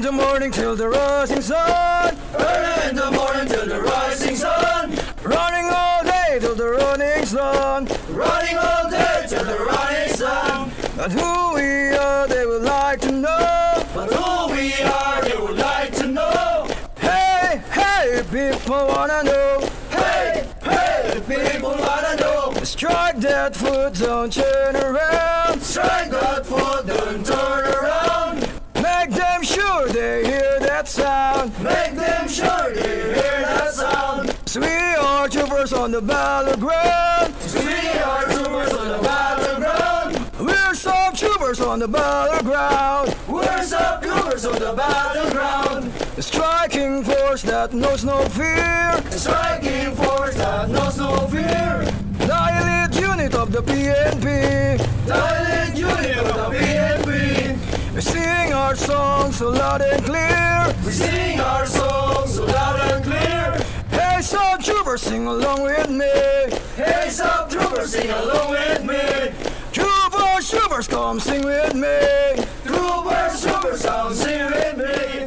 the morning till the rising sun. Early in the morning till the rising sun. Running all day till the running sun. Running all day till the running sun. But who we are, they would like to know. But who we are, they would like to know. Hey, hey, people wanna know. Hey, hey, people wanna know. Strike that foot, don't turn around. Strike that foot, don't turn around. Make them sure they hear that sound. Make them sure they hear that sound. So we are troopers on the battleground. We are troopers on the battleground. We're some troopers on the battleground. We're some troopers on the battleground. A striking force that knows no fear. A striking force that knows no fear. The elite unit of the PNP. The elite unit of the PNP. We sing our songs so loud and clear. We sing our songs so loud and clear. Hey, some troopers, sing along with me. Hey, some troopers, sing along with me. Troopers, troopers, come sing with me. Troopers, troopers, come sing with me.